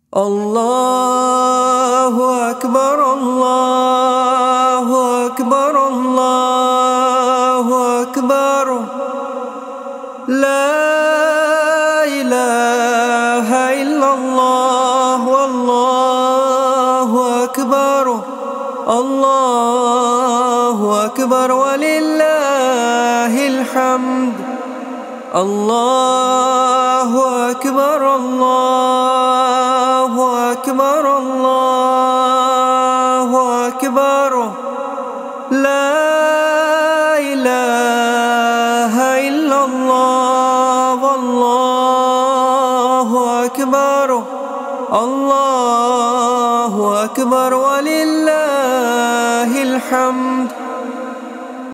الله أكبر الله أكبر الله أكبر لا إله إلا الله والله أكبر الله أكبر ولله الحمد الله أكبر الله أكبر الله أكبر لا إله إلا الله والله أكبر.